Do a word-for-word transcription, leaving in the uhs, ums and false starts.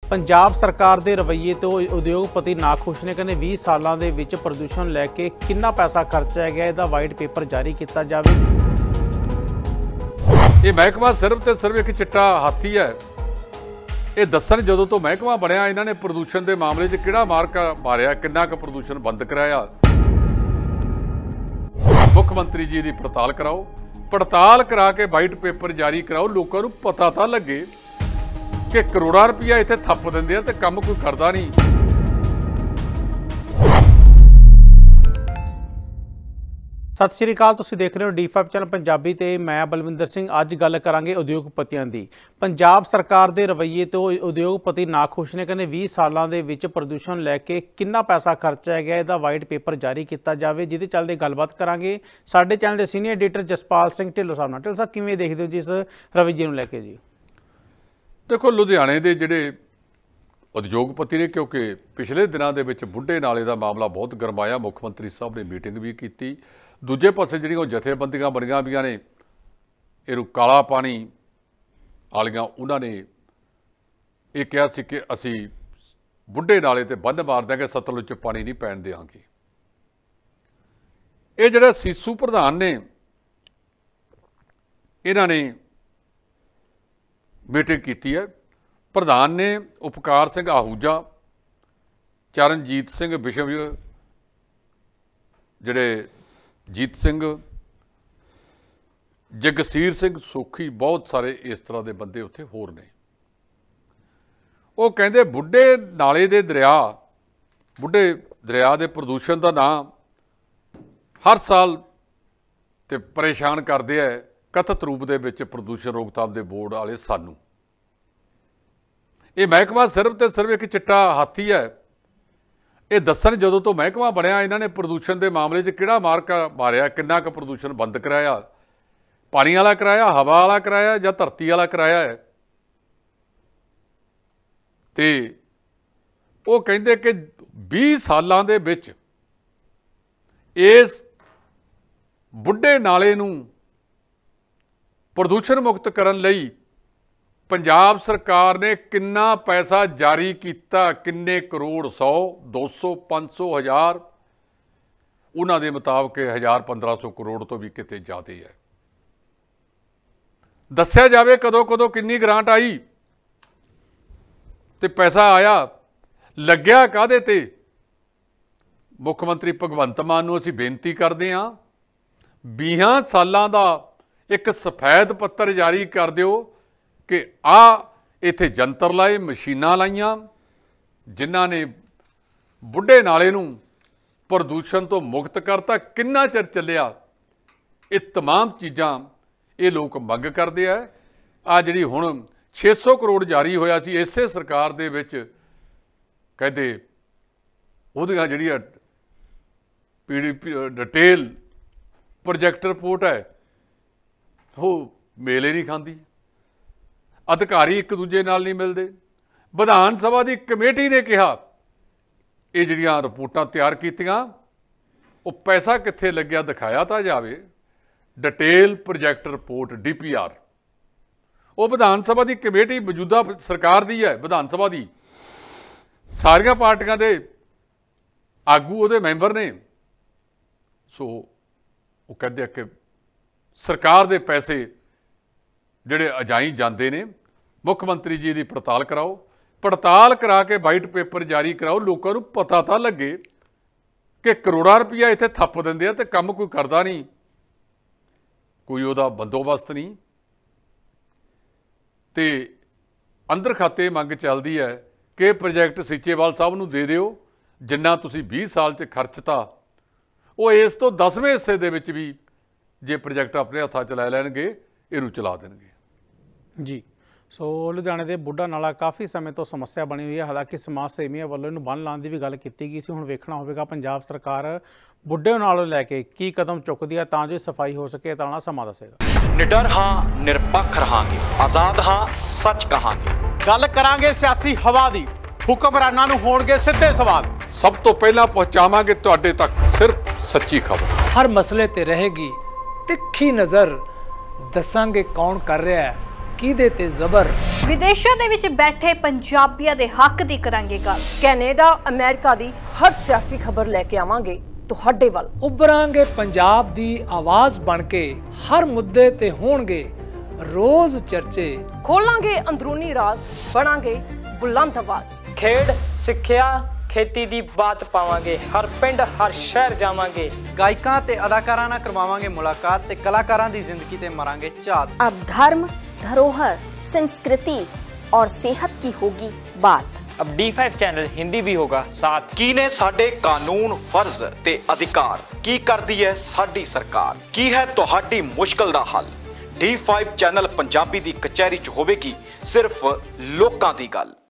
पंजाब सरकार के रवैये तो उद्योगपति नाखुश ने। कहते बीस सालों के विच प्रदूषण लैके कितना पैसा खर्चा गया, इसका वाइट पेपर जारी किया जाए। ये महकमा सिर्फ तो सिर्फ एक चिट्टा हाथी है। ये दसन जदों तो महकमा बनया, इन्होंने प्रदूषण के मामले च किहड़ा मार्का मारिया, कितना क प्रदूषण बंद कराया। मुख्यमंत्री जी की पड़ताल कराओ, पड़ताल करा के वाइट पेपर जारी कराओ, लोगों को पता तो लगे कि करोड़ा रुपया इत्थे थप दिंदे आ ते काम कोई करदा नहीं। सत श्री अकाल, तुसीं देख रहे हो डी फाइव चैनल पंजाबी ते मैं बलविंदर सिंह। अज गल करांगे उद्योगपतियों की। पंजाब सरकार के रवैये तो उद्योगपति नाखुश ने। कहते बीस सालों के विच प्रदूषण लैके कितना पैसा खर्चा गया, इसका वाइट पेपर जारी किया जाए, जिहदे चलते गलबात करांगे साडे चैनल के सीनियर एडिटर जसपाल सिंह ढिल्लों साहब नाल। ढिल्लों साहब, किवें देखदे हो जिस रवैये नूं लैके जी? देखो, लुधियाने के जिहड़े उद्योगपति ने, क्योंकि पिछले दिनों के विच बुढ़े नाले का मामला बहुत गरमाया, मुख्यमंत्री साहब ने मीटिंग भी की। दूजे पासे जिहड़ियां जथेबंदियां बणियां भी ने, इहनूं काला पानी वालियां, उन्होंने ये कहा सी कि असी बुढ़े नाले ते बंद मार देंगे, सतलुज च पानी नहीं पैण देंगे। ये जिहड़ा सीसू प्रधान ने, इन्होंने मीटिंग की है। प्रधान ने उपकार सिंह आहूजा, चरणजीत सिंह विश्व, जिहड़े जीत सिंह, जगसीर सिंह सोखी, बहुत सारे इस तरह के बंदे उत्थे होर ने। वो कहते बुढ़े नाले दे दरिया, बुढ़े दरिया के प्रदूषण का नाम हर साल ते परेशान करते हैं। कथित रूप दे विच प्रदूषण रोकथाम दे बोर्ड वाले सानू, ये महकमा सिर्फ तो सिर्फ एक चिट्टा हाथी है। ये दसन जदों तो महकमा बनया, इन्होंने प्रदूषण के मामले च किहड़ा मार्का मारिया, कितना क प्रदूषण बंद कराया, पानी वाला कराया, हवा वाला कराया या धरती वाला कराया है। ते वो कहते कि बीस सालों के विच इस बुढ़े नाले नूं प्रदूषण मुक्त करन लई पंजाब सरकार ने कितना पैसा जारी किया, किन्ने करोड़, सौ, दो सौ, पाँच सौ, हज़ार, उन्हों के मुताबिक हज़ार पंद्रह सौ करोड़ तो भी किते ज़्यादा है। दस्या जाए कदों कदों किन्नी ग्रांट आई ते पैसा आया, लग्या काहदे ते। मुख्यमंत्री भगवंत मान नूं असीं बेनती करते हाँ, बीस सालों का एक सफैद पत्तर जारी कर दिओ कि आ इत्थे जंतर लाए, मशीनां लाइयां, जिन्हां ने बुढ़े नाले नूं प्रदूषण तो मुक्त करता। किन्ना चिर चलिया, ये तमाम चीज़ां ये लोग मंग करते हैं। आ जिहड़ी हुण छे सौ करोड़ जारी होया सी इसे सरकार दे विच, कहते उहदियां जिहड़ियां P D P detail project report है, वो मेले नहीं खाती। अधिकारी एक दूजे नाल नहीं मिलते। विधान सभा की कमेटी ने कहा ये जिहड़ियां रिपोर्टां तैयार कीतियां, वो पैसा कित्थे लग्या दिखाया तो जाए। Detail project report D P R, वो विधान सभा की कमेटी मौजूदा सरकार की है, विधान सभा की सारियां पार्टियां दे आगू उहदे मैंबर ने। सो वो कहते हैं कि सरकार दे पैसे जिहड़े अजाई जाते ने, मुख्यमंत्री जी की पड़ताल कराओ, पड़ताल करा के वाइट पेपर जारी कराओ, लोगों को पता तो लगे कि करोड़ा रुपया इत्थे थप दिंदे आ ते काम कोई करदा नहीं, कोई उहदा बंदोबस्त नहीं। ते अंदर खाते मंग चलती है कि प्रोजैक्ट सीचेवाल साहब नूं दे दिओ, जिन्ना तुसीं बीस साल च खर्चता वो इस तो दसवें हिस्से दे विच भी जे प्रोजैक्ट अपने हत्थां च लै लैणगे, इहनूं चला देणगे जी। सो लुधियाने के बुढ़ा नाला काफ़ी समय तो समस्या बनी हुई है। हालांकि समाज सेवियों वालों इहनूं बंन लाने की भी गल की गई सी। हुण वेखना होवेगा पंजाब सरकार बुढ़े नालों लैके की कदम चुकदी है तां जो सफाई हो सके, तां ना समा दसेगा। निडर हाँ, निरपक्ष रहांगे, आज़ाद हाँ, सच कहांगे। गल करांगे सियासी हवा दी, हुक्मरानां नूं होणगे सिद्धे सवाल। सब तो पहला पहुंचावांगे तुहाडे तक सिर्फ सच्ची खबर। हर मसले ते रहेगी तिखी नज़र, दसांगे कौन कर रहा है ਕਿਹਦੇ ਤੇ ਜ਼ਬਰ। ਵਿਦੇਸ਼ਾਂ ਦੇ ਵਿੱਚ ਬੈਠੇ ਪੰਜਾਬੀਆਂ ਦੇ ਹੱਕ ਦੀ ਕਰਾਂਗੇ ਗੱਲ। ਕੈਨੇਡਾ ਅਮਰੀਕਾ ਦੀ ਹਰ ਸਿਆਸੀ ਖਬਰ ਲੈ ਕੇ ਆਵਾਂਗੇ ਤੁਹਾਡੇ ਵੱਲ। ਉਭਰਾਂਗੇ ਪੰਜਾਬ ਦੀ ਆਵਾਜ਼ ਬਣ ਕੇ, ਹਰ ਮੁੱਦੇ ਤੇ ਹੋਣਗੇ ਰੋਜ਼ ਚਰਚੇ। ਖੋਲਾਂਗੇ ਅੰਦਰੂਨੀ ਰਾਜ਼, ਬਣਾਂਗੇ ਬੁਲੰਦ ਆਵਾਜ਼। ਖੇਡ, ਸਿੱਖਿਆ, ਖੇਤੀ ਦੀ ਬਾਤ ਪਾਵਾਂਗੇ, ਹਰ ਪਿੰਡ ਹਰ ਸ਼ਹਿਰ ਜਾਵਾਂਗੇ। ਗਾਇਕਾਂ ਤੇ ਅਦਾਕਾਰਾਂ ਨਾਲ ਕਰਵਾਵਾਂਗੇ ਮੁਲਾਕਾਤ ਤੇ ਕਲਾਕਾਰਾਂ ਦੀ ਜ਼ਿੰਦਗੀ ਤੇ ਮਾਰਾਂਗੇ ਝਾਤ। अब धर्म, धरोहर, संस्कृति और सेहत की होगी बात। अब डी फाइव चैनल हिंदी भी होगा साथ। ਕੀ ਨੇ ਸਾਡੇ ਕਾਨੂੰਨ, ਫਰਜ਼ ਤੇ ਅਧਿਕਾਰ? ਕੀ ਕਰਦੀ ਹੈ ਸਾਡੀ ਸਰਕਾਰ? ਕੀ ਹੈ ਤੁਹਾਡੀ ਮੁਸ਼ਕਲ ਦਾ ਹੱਲ? ਡੀ ਫਾਈਵ ਚੈਨਲ ਪੰਜਾਬੀ ਦੀ ਕਚਹਿਰੀ 'ਚ ਹੋਵੇਗੀ ਸਿਰਫ ਲੋਕਾਂ ਦੀ ਗੱਲ।